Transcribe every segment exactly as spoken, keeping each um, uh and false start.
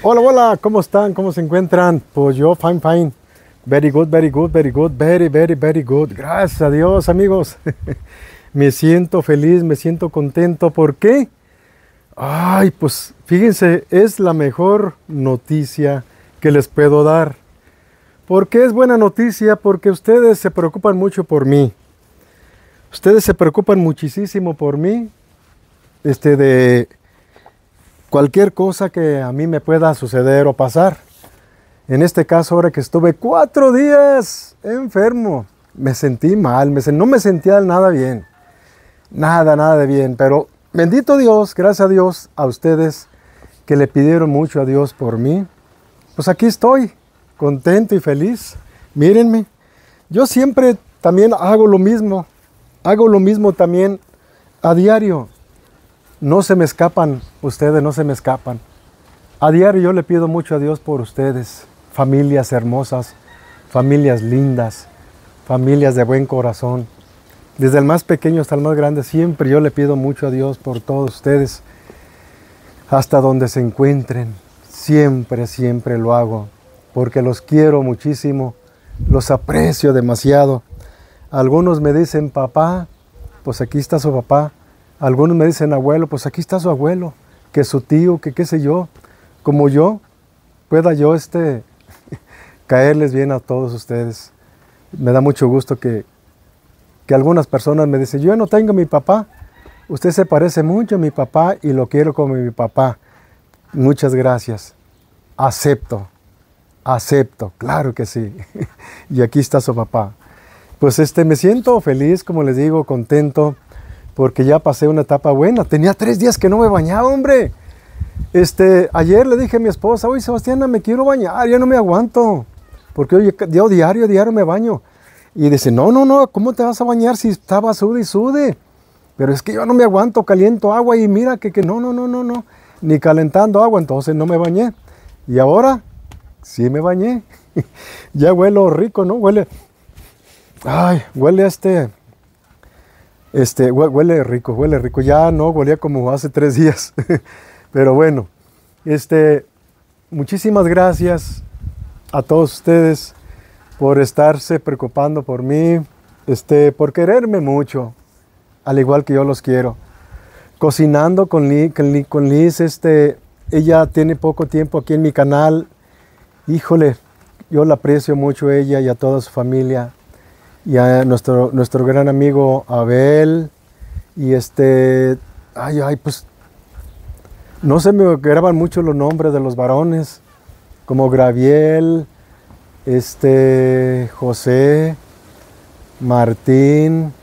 Hola, hola, ¿cómo están? ¿Cómo se encuentran? Pues yo, fine, fine. Very good, very good, very good, very, very, very good. Gracias a Dios, amigos. Me siento feliz, me siento contento. ¿Por qué? Ay, pues fíjense, es la mejor noticia que les puedo dar. ¿Por qué es buena noticia? Porque ustedes se preocupan mucho por mí. Ustedes se preocupan muchísimo por mí. Este, de cualquier cosa que a mí me pueda suceder o pasar. En este caso, ahora que estuve cuatro días enfermo, me sentí mal, me, no me sentía nada bien. Nada, nada de bien, pero bendito Dios, gracias a Dios, a ustedes que le pidieron mucho a Dios por mí. Pues aquí estoy, contento y feliz. Mírenme, yo siempre también hago lo mismo, hago lo mismo también a diario. No se me escapan, ustedes no se me escapan. A diario yo le pido mucho a Dios por ustedes, familias hermosas, familias lindas, familias de buen corazón. Desde el más pequeño hasta el más grande, siempre yo le pido mucho a Dios por todos ustedes, hasta donde se encuentren. Siempre, siempre lo hago, porque los quiero muchísimo, los aprecio demasiado. Algunos me dicen, papá, pues aquí está su papá. Algunos me dicen, abuelo, pues aquí está su abuelo, que su tío, que qué sé yo. Como yo, pueda yo este, caerles bien a todos ustedes. Me da mucho gusto que, que algunas personas me dicen, yo no tengo a mi papá, usted se parece mucho a mi papá y lo quiero como mi papá. Muchas gracias. Acepto, acepto, claro que sí. Y aquí está su papá. Pues este, me siento feliz, como les digo, contento, porque ya pasé una etapa buena. Tenía tres días que no me bañaba, hombre. Este, ayer le dije a mi esposa, oye, Sebastiana, me quiero bañar, ya no me aguanto, porque oye, yo diario, diario me baño. Y dice, no, no, no, ¿cómo te vas a bañar si estaba sude y sude? Pero es que yo no me aguanto, caliento agua y mira que, que no, no, no, no, no, ni calentando agua, entonces no me bañé. Y ahora, sí me bañé. Ya huelo rico, ¿no? Huele, ay, huele a este... Este, huele rico, huele rico. Ya no, huelía como hace tres días. Pero bueno, este, muchísimas gracias a todos ustedes por estarse preocupando por mí, este, por quererme mucho, al igual que yo los quiero. Cocinando con Liz, con Liz, este, ella tiene poco tiempo aquí en mi canal. Híjole, yo la aprecio mucho a ella y a toda su familia. Y a nuestro, nuestro gran amigo Abel, y este, ay, ay, pues, no se me graban mucho los nombres de los varones, como Graviel, este, José, Martín,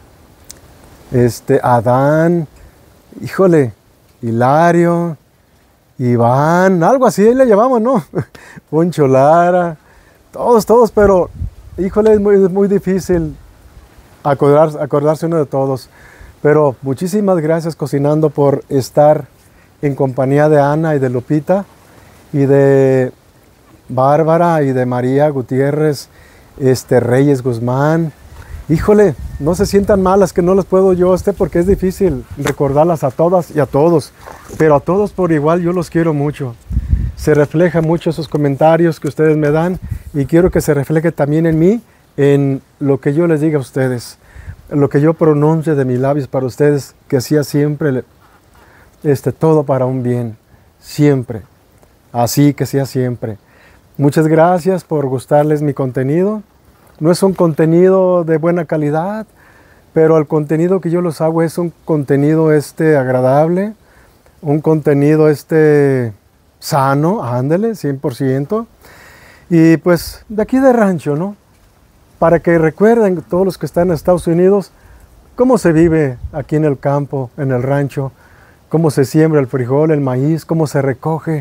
este, Adán, híjole, Hilario, Iván, algo así le llamamos, ¿no? Poncho Lara, todos, todos, pero... Híjole, es muy, es muy difícil acordar, acordarse uno de todos. Pero muchísimas gracias, Cocinando, por estar en compañía de Ana y de Lupita y de Bárbara y de María Gutiérrez, este, Reyes Guzmán. Híjole, no se sientan malas que no las puedo yo, este, porque es difícil recordarlas a todas y a todos. Pero a todos por igual yo los quiero mucho. Se refleja mucho esos comentarios que ustedes me dan y quiero que se refleje también en mí, en lo que yo les diga a ustedes, en lo que yo pronuncie de mis labios para ustedes, que sea siempre este, todo para un bien, siempre, así que sea siempre. Muchas gracias por gustarles mi contenido. No es un contenido de buena calidad, pero el contenido que yo los hago es un contenido este, agradable, un contenido este... sano, ándale, cien por ciento. Y pues de aquí de rancho, ¿no? Para que recuerden todos los que están en Estados Unidos cómo se vive aquí en el campo, en el rancho, cómo se siembra el frijol, el maíz, cómo se recoge.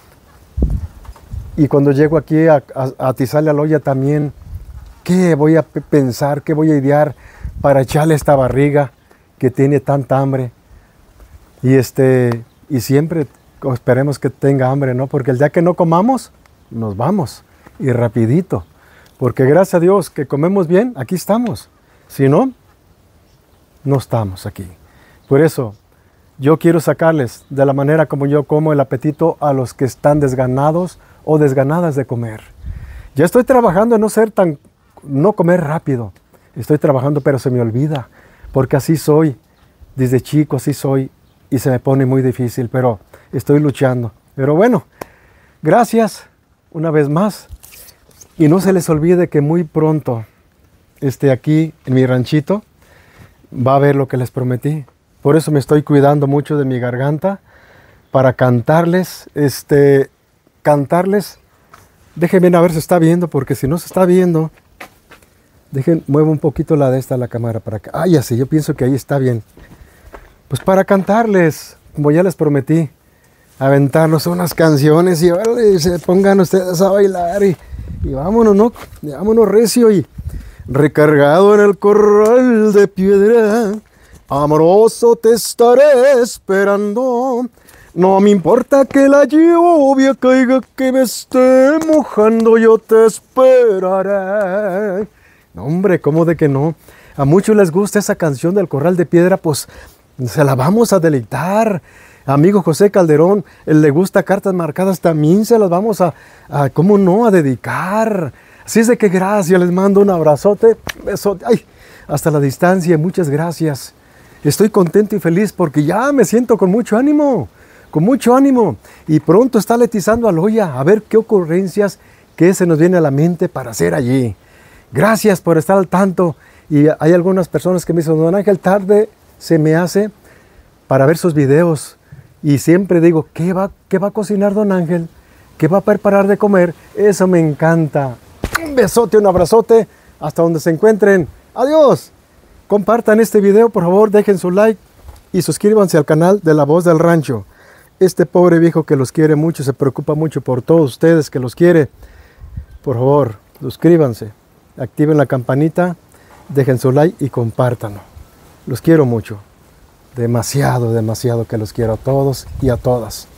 Y cuando llego aquí a, a, a Tizale a la olla también, ¿qué voy a pensar, qué voy a idear para echarle esta barriga que tiene tanta hambre? Y este, y siempre esperemos que tenga hambre, ¿no? Porque el día que no comamos, nos vamos. Y rapidito. Porque gracias a Dios que comemos bien, aquí estamos. Si no, no estamos aquí. Por eso, Yo quiero sacarles de la manera como yo como el apetito a los que están desganados o desganadas de comer. Ya estoy trabajando en no ser tan, no comer rápido. Estoy trabajando, pero se me olvida, porque así soy. Desde chico así soy y se me pone muy difícil, pero estoy luchando. Pero bueno, gracias una vez más. Y no se les olvide que muy pronto, este, aquí en mi ranchito, va a ver lo que les prometí. Por eso me estoy cuidando mucho de mi garganta, para cantarles, este, cantarles. Déjenme a ver si está viendo, porque si no se está viendo, dejen, muevo un poquito la de esta, la cámara para acá. Ah, ya sé, yo pienso que ahí está bien. Pues para cantarles, como ya les prometí, aventarnos unas canciones y vale, se pongan ustedes a bailar y, y vámonos, ¿no? Vámonos recio y recargado en el corral de piedra. Amoroso te estaré esperando, no me importa que la lluvia caiga, que me esté mojando, yo te esperaré. No, hombre, ¿cómo de que no? A muchos les gusta esa canción del corral de piedra, pues se la vamos a deleitar. Amigo José Calderón, él le gusta Cartas Marcadas, también se las vamos a, a, ¿cómo no?, a dedicar. Así es de que gracias, les mando un abrazote, besote, ay, hasta la distancia, muchas gracias. Estoy contento y feliz porque ya me siento con mucho ánimo, con mucho ánimo. Y pronto está letizando a Loya, a ver qué ocurrencias, qué se nos viene a la mente para hacer allí. Gracias por estar al tanto. Y hay algunas personas que me dicen, don Ángel, tarde se me hace para ver sus videos. Y siempre digo, ¿qué va, qué va a cocinar don Ángel? ¿Qué va a preparar de comer? Eso me encanta. Un besote, un abrazote, hasta donde se encuentren. Adiós. Compartan este video, por favor, dejen su like y suscríbanse al canal de La Voz del Rancho. Este pobre viejo que los quiere mucho, se preocupa mucho por todos ustedes que los quiere. Por favor, suscríbanse, activen la campanita, dejen su like y compártanlo. Los quiero mucho. Demasiado, demasiado que los quiero a todos y a todas.